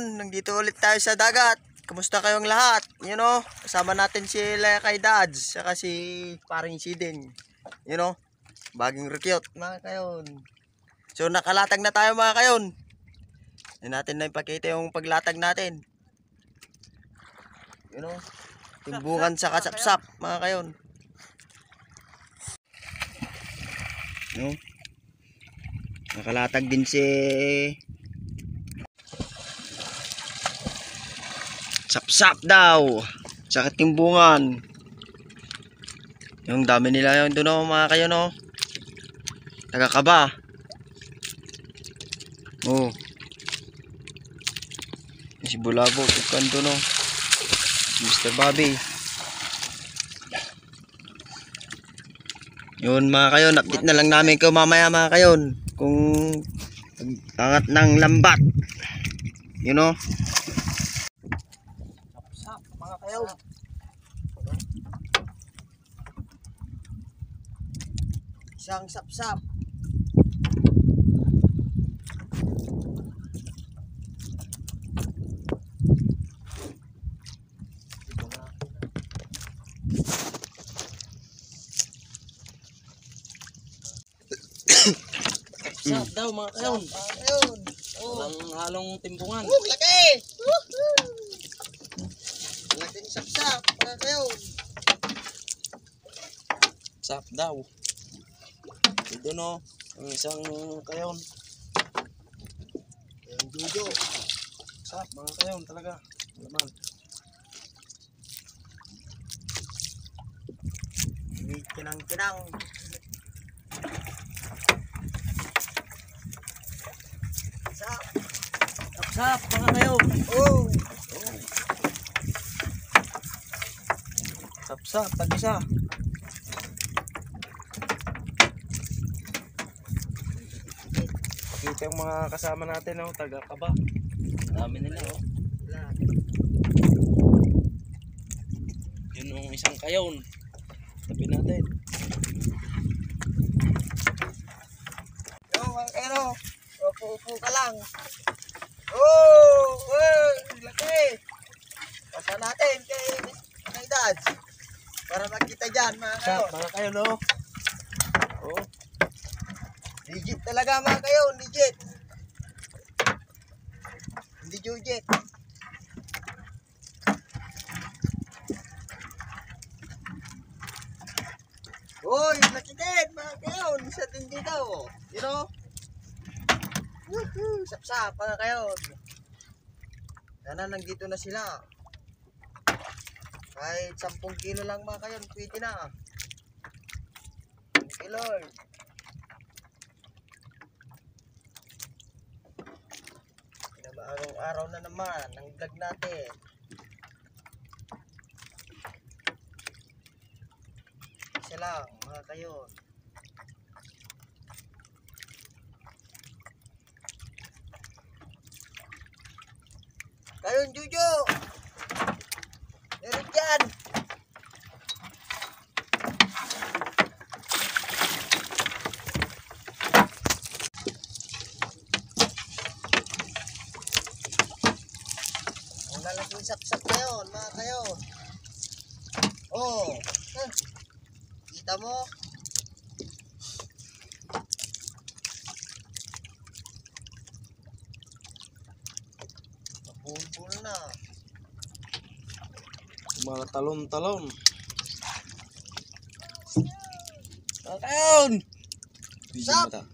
ngayon, nandito ulit tayo sa dagat. Kumusta kayong lahat? You know, kasama natin si Kay Dads, saka si paring Siding. You know, baging recute mga kayon. So nakalatag na tayo mga kayon. Hindi natin na ipakita yung paglatag natin. You know, timbungan sa kasapsap mga kayon. You know, nakalatag din si sapsap daw sa timbungan. Yung dami nila yung doon mga kayo no. Tagakaba. Oh. Si Bulabo ikan doon no. Mr. Bobby. Yun mga kayo, update na lang namin kayo mamaya mga kayo kung angat ng lambat. You know. Mga kayo. Isang sapsap. Sapsap daw mga kayo. Walang halong timbungan. Laki! Laking sapsap mga kayo. Sap daw. Ito no, ang isang kayon. Yung jujo. Sap mga kayon talaga. Laman. Hindi kinang-kinang. Sap. Sap mga kayon. Oh. Sap tag-isa. Kita yung mga kasama natin oh, taga-kaba. Dami nila oh. Yun yung isang kayon. Tabi natin. Yo, ano? Upo ka lang. Oh, laki. Pasa natin kay Dads. Para magkita dyan mga kayo. Sap mga kayon oh. Oh. Legit talaga mga kayo, legit. Hindi jujit. Uy, nakikit mga kayo. Isa din dito. You know? Woohoo! Sapsap mga kayo. Sana nandito na sila. Kahit 10 kilo lang mga kayo, pwede na. Thank you Lord. Araw-araw na naman ang vlog natin. Isa lang mga kayo. Kayon Jujo. Meron dyan. Lalaking sapsap na yun, mga kayo. Oh, kita mo? Napulpul na. Mga talon-talon. Mga kayon! Sap! Mata.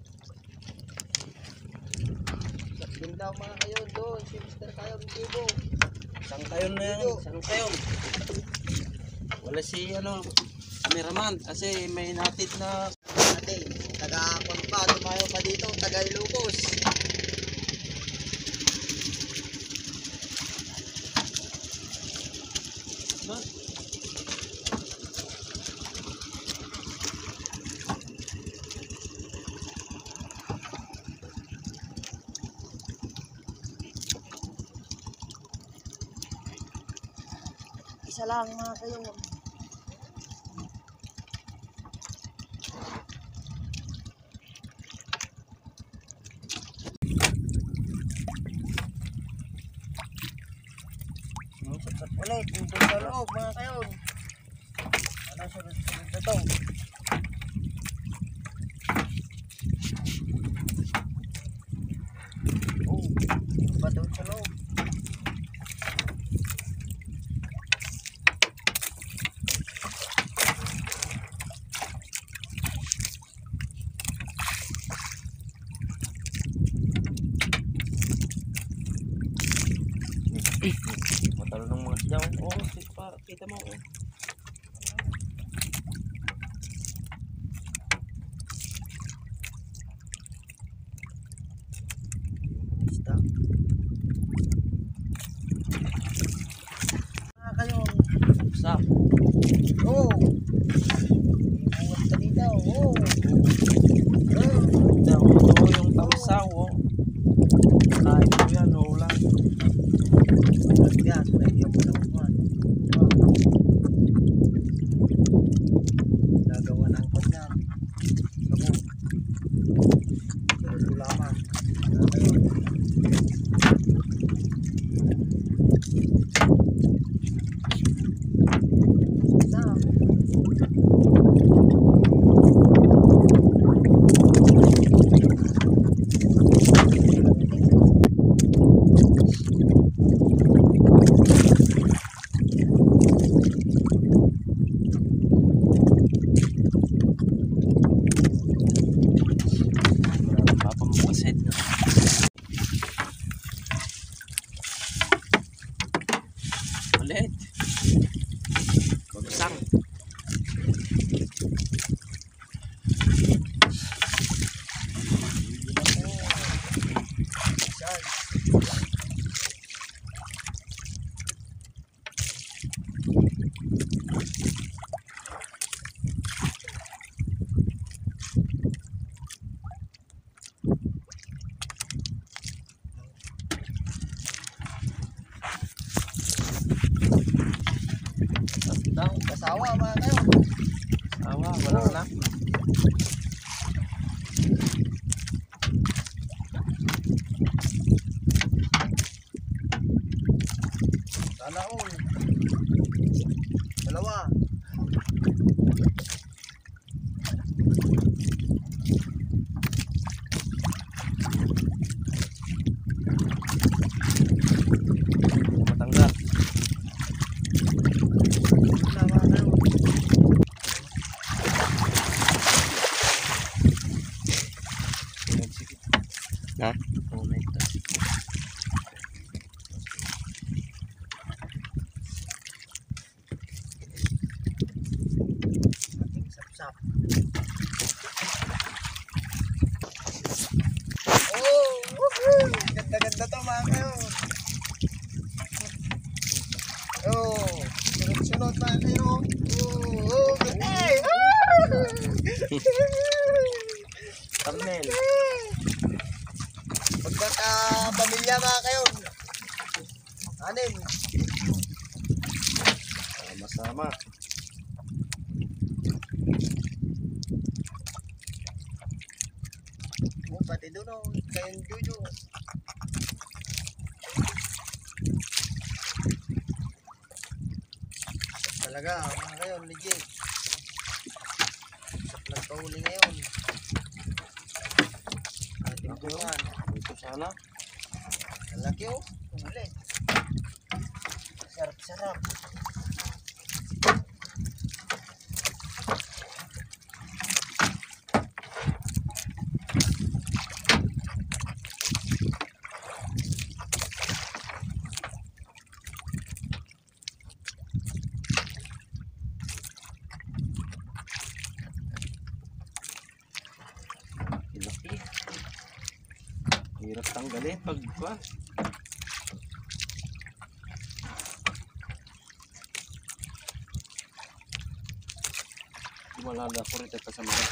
Sapin daw mga kayo doon, si Mr. Kayo Gibo. Isang kayon na yan. Isang kayon. Wala si ano, cameraman kasi may natit na Ate, taga-kon pa, tumayo pa dito, taga-Ilocos. Isa lang mga kayo. Ulit, dito sa loob mga kayon. Ano sunod-sunod na to? Oh, ano ba doon sa loob? Matalo ng mga sidaw. Oo, kita mo. Oh. Isda. Mga kayon. Sa. Oh. Ibuhat ka dito. Oh. Ito yung tamsaw. Oh. Kain ko yan. Ulan. Yan, lagyan mo ng upuan. Gagawa ng upuan yan. Ako. Sunod ko lamang. Papamasid na. Ulit. Bagsang. Kasawa mga kayon. Awa, wala na. Sana all. Dalawa. Matanggal. Wala mga kayon. Ha? Oo, may ito. Ating sapsap. Oh! Woohoo! Ganda-ganda to mga kayon. Oh! Sunod-sunod mga kayon. Oh! Oh! Ganda eh! Thumbnail. Pagkaka-pamilya mga kayon. Anin. Sama-sama. Oh, pati doon oh. Kayong Jojo. Talaga mga kayon. Legit. Sa nagpahuli ngayon. Ating buwan. Ito sana. Ang laki oh. Huli. Sarap-sarap. Laki. Hirap tanggalin pag kuwan. Malala ko rin ito sa mga.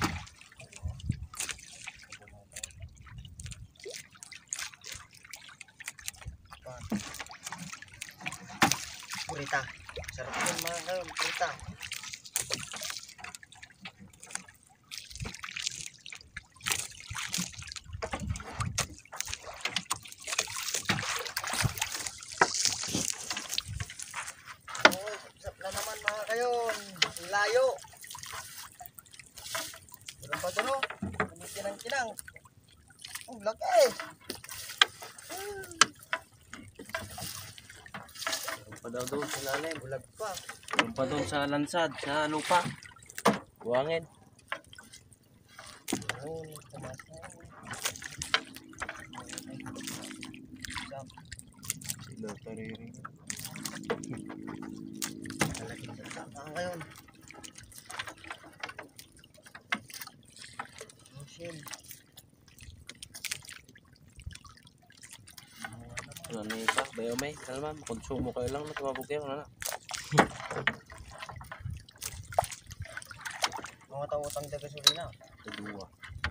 Purita. Sarap yun mga kayon. Purita. lang. Ang laki. Meron pa daw doon sa lalim. Bulag pa. Meron pa doon sa lansad, sa lupa. Buwangin. Oh, kumasa. Sila tariri. Malaking sasama ngayon. Ocean. Ano na isa? Bayo may. Ano naman, konsumo kayo lang. Tumabog kayo. Ano na? Mga tawutang da gasolina. Dua.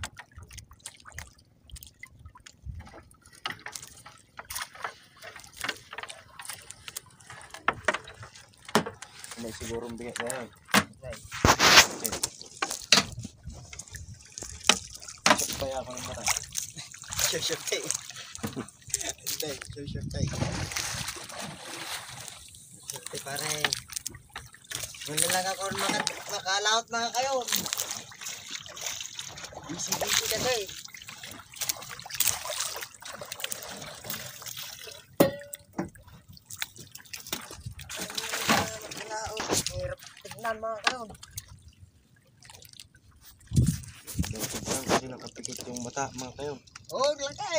May sigurong bigay na yun. Right. Okay. Check pa ako ng mata. Sure tayo. Sure tayo. Sure pare. Wala lang ako makalaot mga kayo. Busy kasi. Hirap tignan mga kayo. Kasi nakapikit yung mata mga kayo. Oh, laki!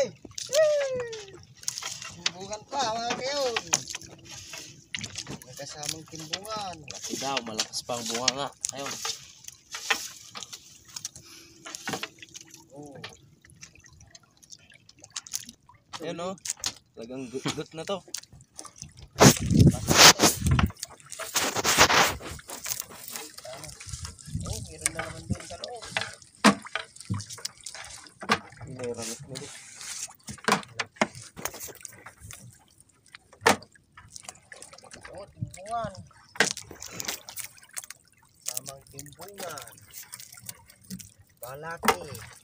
Timbungan pa mga kayo. May kasamang timbungan. Laki daw, malakas pa ang bunga nga. Ayun. Oh. Ayun o. Talagang gut na to. Oh, meron na naman doon sa loob. Inaramit na doon. Oh, timbungan. Samang timbungan. Balaki.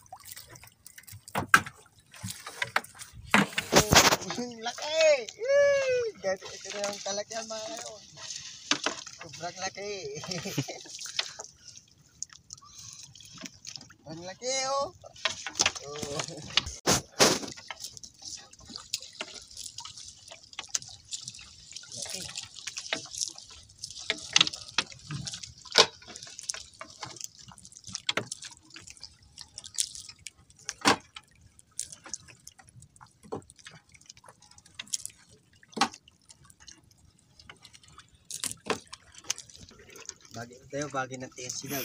Oh, laki! Ito na yung talakyan mga kayo. Sobrang laki. Ang laki oh. Oh. Laki. Bagi tayo, bagi ng TNC na.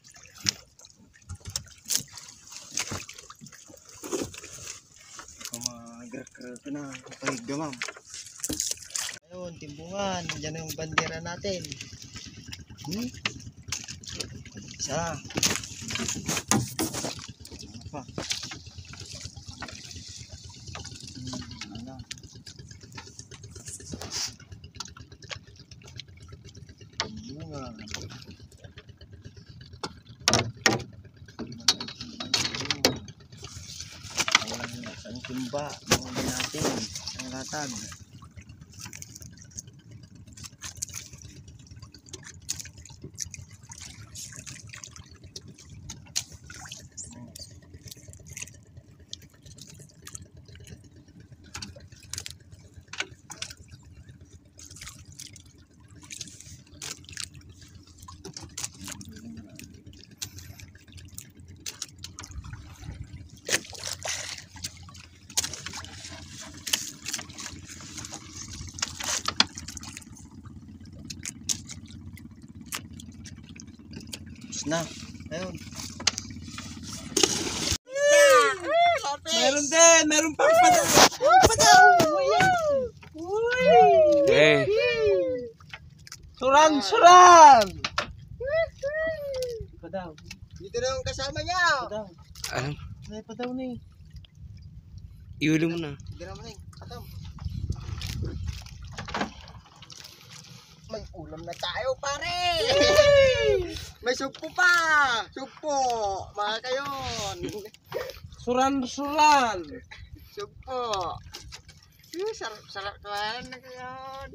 Mag-grrrr na, kapag gamam. Ayun, timbungan. Diyan yung bandera natin. Isa. Ano pa? Ano? Timbungan. Ang timba, mga natin, ang latag. Na, ayun. Meron din! Meron pang padaw! Eh! Suran! Suran! Padaw! Dito na yung kasama niya. Padaw! Ano? May padaw na eh. Ihuli mo na. Dito naman eh. Atam. May ulam na tayo pare. May sugpo pa. Sugpo. Mga kayon. Suran! Suran! Sugpo. Sarap naman na kayon.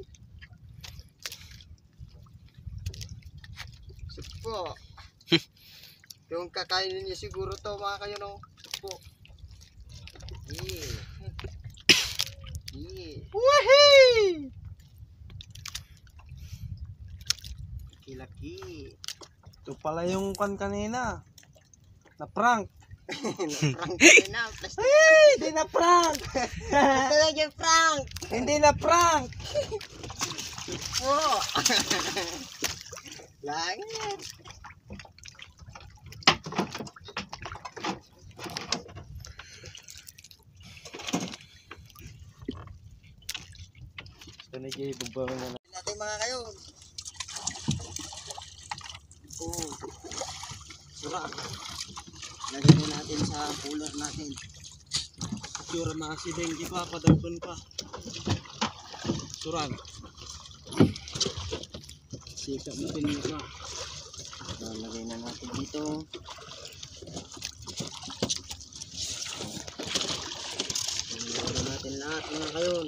Sugpo. Yung kakainin niyo siguro to mga kayo no. po. Wahey! Laki. Ito pala yung kan kanina. Na prank. Prank na. Plastic. Hindi na prank. Ito na yung prank. Hindi na prank. Po. Langit. Ito na kayo, bubang mo na. Natin mga kayo. Oh. Sura. Lagyan din natin sa cooler natin. Sura maasideng di pa, padagpan pa. Surang. Sikap natin yung isa. Lalagay na natin dito. Lalagyan natin lahat mga kayon.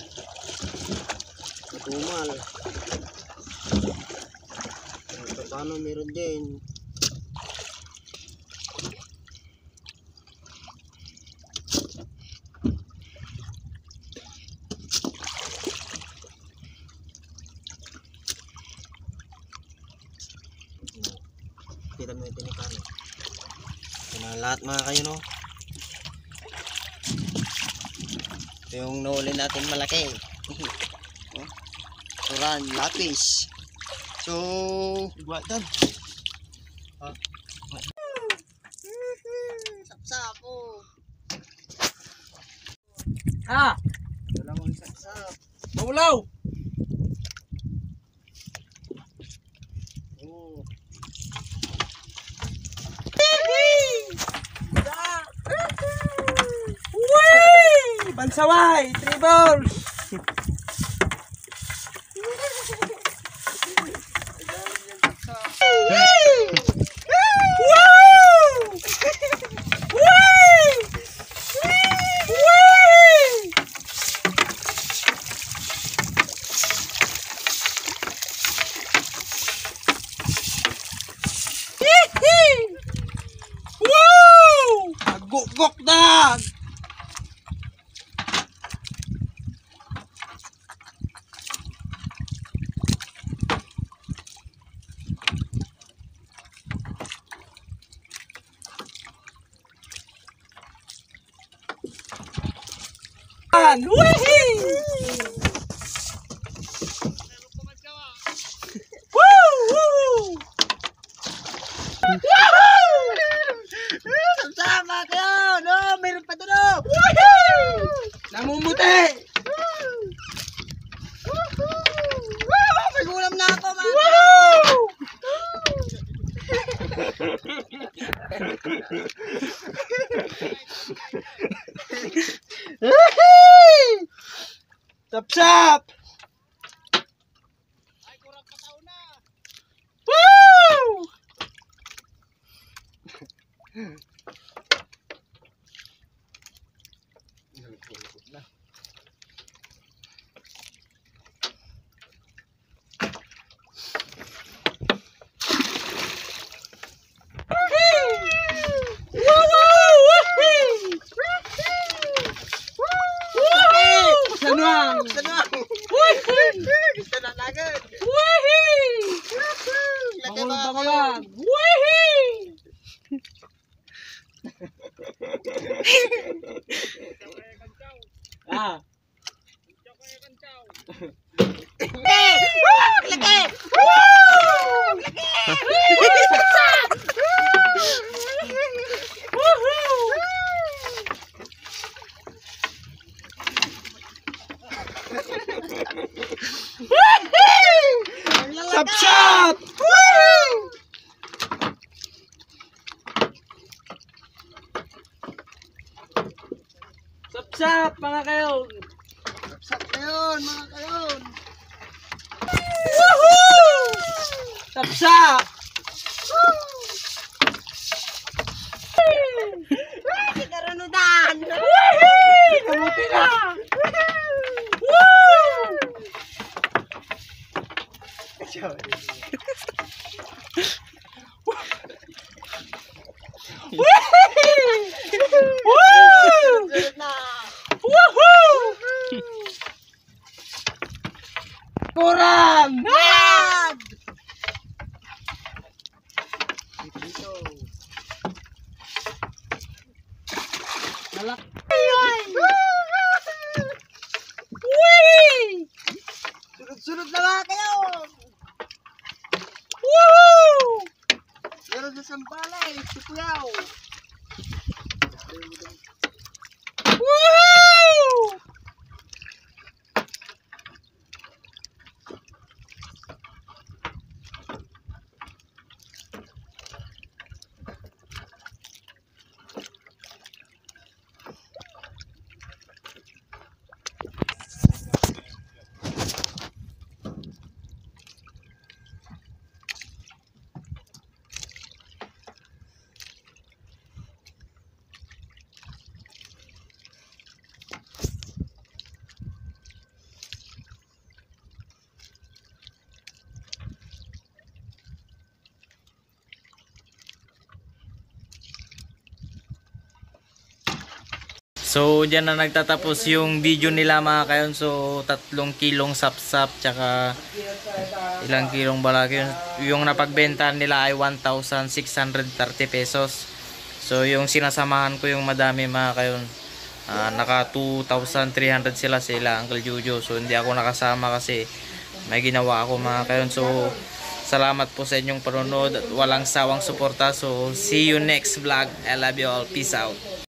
Matumal. Paano meron din. Kita mo ito ni Kari. Ito na lahat mga kayo, no? Ito yung nahuli natin malaki. Oh, suran, lapis. So, Iba dan. sapsapo. Ah! Dalawang sapsap. Maulaw! Oh. Bansaway! 3 balls! Gok dah! Wihii! Woo! Sama kayo! No, meron pa doon! No! Namumuti! May gulam na ako, man! Sap-sap! Sanuang! Sanuang! Gusto na agad! Laki Bangon, mga bangon! Ah! Laki! Sap-sap! Sap-sap mga kayon! Sap na yun, mga kayon! Sap-sap! Karanudan! Kamuti na! Dito. Nalak. Sunod-sunod na mga kayo! Woo! Meron sa Sampalay, si Kuyaw. Woo! So, dyan na nagtatapos yung video nila mga kayon. So, 3 kilong sapsap, tsaka ilang kilong balak. Yung napagbenta nila ay 1,630 pesos. So, yung sinasamahan ko yung madami mga kayon, naka 2,300 sila Uncle Jojo. So, hindi ako nakasama kasi may ginawa ako mga kayon. So, salamat po sa inyong panonood at walang sawang suporta. So, see you next vlog. I love you all. Peace out.